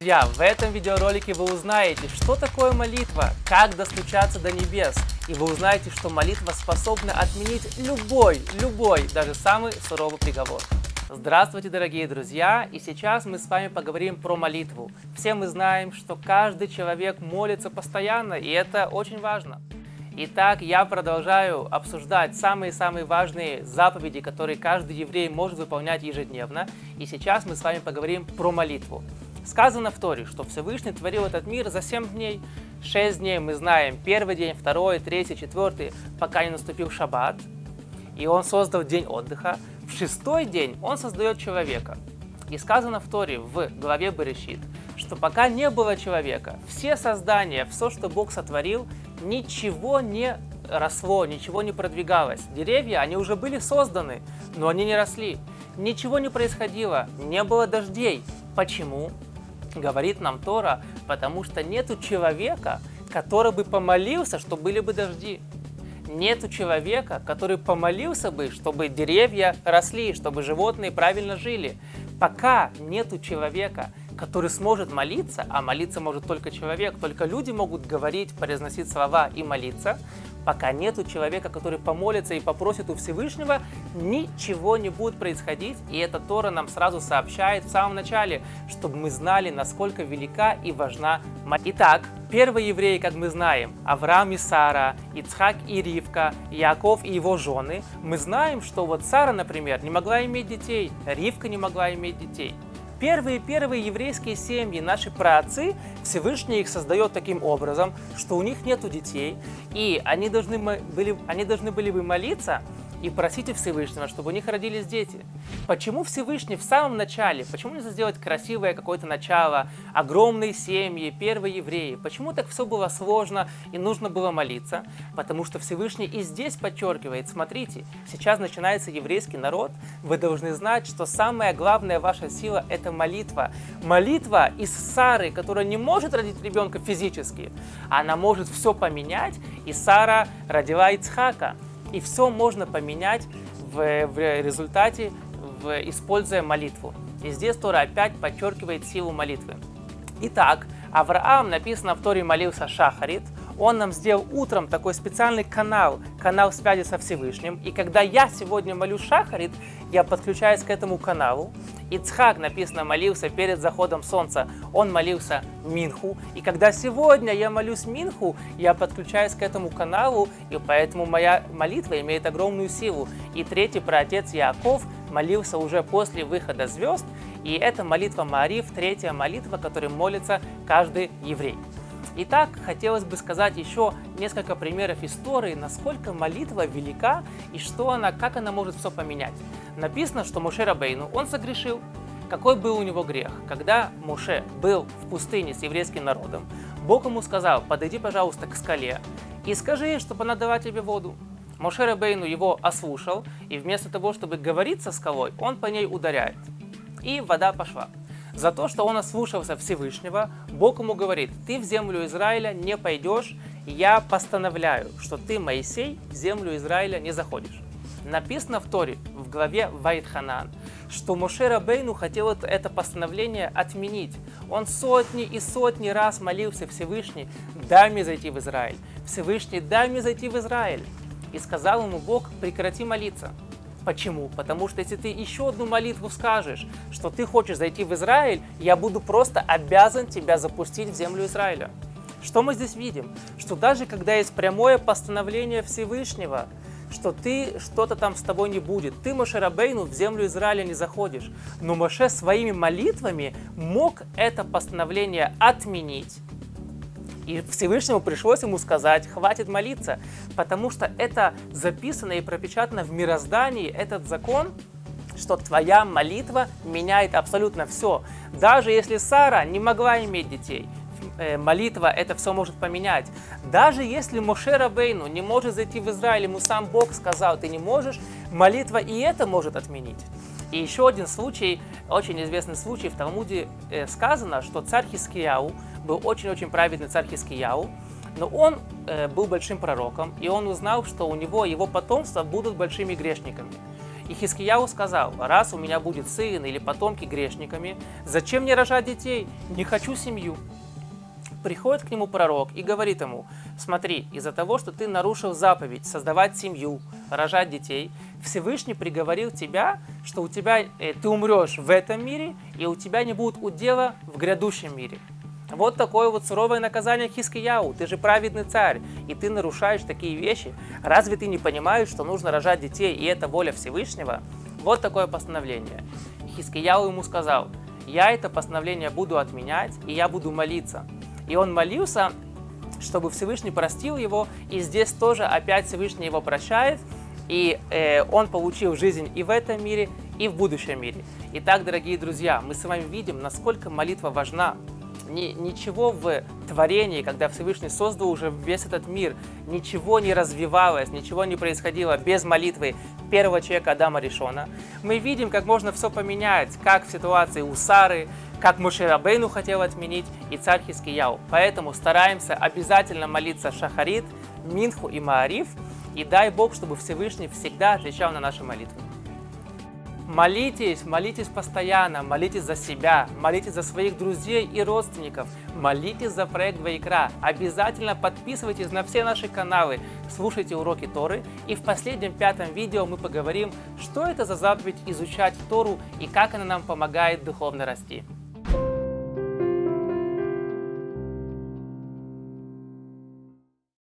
Друзья, в этом видеоролике вы узнаете, что такое молитва, как достучаться до небес, и вы узнаете, что молитва способна отменить любой, даже самый суровый приговор. Здравствуйте, дорогие друзья, и сейчас мы с вами поговорим про молитву. Все мы знаем, что каждый человек молится постоянно, и это очень важно. Итак, я продолжаю обсуждать самые важные заповеди, которые каждый еврей может выполнять ежедневно, и сейчас мы с вами поговорим про молитву. Сказано в Торе, что Всевышний творил этот мир за 7 дней. 6 дней мы знаем, первый день, второй, третий, четвертый, пока не наступил шаббат. И он создал день отдыха. В 6-й день он создает человека. И сказано в Торе, в главе Берешит, что пока не было человека, все создания, все, что Бог сотворил, ничего не росло, ничего не продвигалось. Деревья, они уже были созданы, но они не росли. Ничего не происходило, не было дождей. Почему? Говорит нам Тора, потому что нету человека, который бы помолился, что были бы дожди. Нету человека, который помолился бы, чтобы деревья росли, чтобы животные правильно жили. Пока нету человека, который сможет молиться, а молиться может только человек, только люди могут говорить, произносить слова и молиться, пока нету человека, который помолится и попросит у Всевышнего, ничего не будет происходить. И эта Тора нам сразу сообщает в самом начале, чтобы мы знали, насколько велика и важна молитва. Итак, первые евреи, как мы знаем, Авраам и Сара, Ицхак и Ривка, Яков и его жены, мы знаем, что вот Сара, например, не могла иметь детей, Ривка не могла иметь детей. Первые еврейские семьи, наши праотцы, Всевышний их создает таким образом, что у них нету детей, и они должны были бы молиться и просить у Всевышнего, чтобы у них родились дети. Почему Всевышний в самом начале, почему нельзя сделать красивое какое-то начало, огромные семьи, первые евреи? Почему так все было сложно и нужно было молиться? Потому что Всевышний и здесь подчеркивает, смотрите, сейчас начинается еврейский народ, вы должны знать, что самая главная ваша сила – это молитва. Молитва из Сары, которая не может родить ребенка физически, она может все поменять, и Сара родила Ицхака. И все можно поменять в результате, используя молитву. И здесь Тора опять подчеркивает силу молитвы. Итак, Авраам, написано в Торе, молился шахарит. Он нам сделал утром такой специальный канал связи со Всевышним. И когда я сегодня молю шахарит, я подключаюсь к этому каналу. Ицхак, написано, молился перед заходом солнца, он молился минху. И когда сегодня я молюсь минху, я подключаюсь к этому каналу, и поэтому моя молитва имеет огромную силу. И третий праотец Яков молился уже после выхода звезд, и это молитва Маариф, третья молитва, которой молится каждый еврей. Итак, хотелось бы сказать еще несколько примеров истории, насколько молитва велика и как она может все поменять. Написано, что Моше Рабейну, он согрешил. Какой был у него грех? Когда Моше был в пустыне с еврейским народом, Бог ему сказал: подойди, пожалуйста, к скале и скажи, чтобы она дала тебе воду. Моше Рабейну его ослушал, и вместо того, чтобы говорить со скалой, он по ней ударяет. И вода пошла. За то, что он ослушался Всевышнего, Бог ему говорит: ты в землю Израиля не пойдешь, я постановляю, что ты, Моисей, в землю Израиля не заходишь. Написано в Торе, в главе Ваитханан, что Моше Рабейну хотел это постановление отменить. Он сотни и сотни раз молился: Всевышний, дай мне зайти в Израиль. Всевышний, дай мне зайти в Израиль. И сказал ему Бог: прекрати молиться. Почему? Потому что если ты еще одну молитву скажешь, что ты хочешь зайти в Израиль, я буду просто обязан тебя запустить в землю Израиля. Что мы здесь видим? Что даже когда есть прямое постановление Всевышнего, что что-то там с тобой не будет, ты, Моше Рабейну, в землю Израиля не заходишь. Но Моше своими молитвами мог это постановление отменить. И Всевышнему пришлось ему сказать: хватит молиться, потому что это записано и пропечатано в мироздании, этот закон, что твоя молитва меняет абсолютно все. Даже если Сара не могла иметь детей, молитва это все может поменять. Даже если Моше Рабейну не может зайти в Израиль, ему сам Бог сказал: ты не можешь, молитва и это может отменить. И еще один случай, очень известный случай, в Талмуде сказано, что царь Хискияу был очень-очень праведный царь Хискияу, но он был большим пророком, и он узнал, что у него его потомство будут большими грешниками. И Хискияу сказал: раз у меня будет сын или потомки грешниками, зачем мне рожать детей? Не хочу семью. Приходит к нему пророк и говорит ему: смотри, из-за того, что ты нарушил заповедь создавать семью, рожать детей, Всевышний приговорил тебя, что ты умрешь в этом мире, и у тебя не будет удела в грядущем мире. Вот такое вот суровое наказание Хискияу. Ты же праведный царь, и ты нарушаешь такие вещи. Разве ты не понимаешь, что нужно рожать детей, и это воля Всевышнего? Вот такое постановление. Хискияу ему сказал: я это постановление буду отменять, и я буду молиться. И он молился, чтобы Всевышний простил его, и здесь тоже опять Всевышний его прощает, и он получил жизнь и в этом мире, и в будущем мире. Итак, дорогие друзья, мы с вами видим, насколько молитва важна. Ничего в творении, когда Всевышний создал уже весь этот мир, ничего не развивалось, ничего не происходило без молитвы первого человека Адама Ришона. Мы видим, как можно все поменять, как в ситуации у Сары, как Моше Рабейну хотел отменить, и царь Хискияу. Поэтому стараемся обязательно молиться Шахарит, Минху и Маариф, и дай Бог, чтобы Всевышний всегда отвечал на наши молитвы. Молитесь, молитесь постоянно, молитесь за себя, молитесь за своих друзей и родственников, молитесь за проект Ваикра. Обязательно подписывайтесь на все наши каналы, слушайте уроки Торы. И в последнем 5-м видео мы поговорим, что это за заповедь изучать Тору и как она нам помогает духовно расти.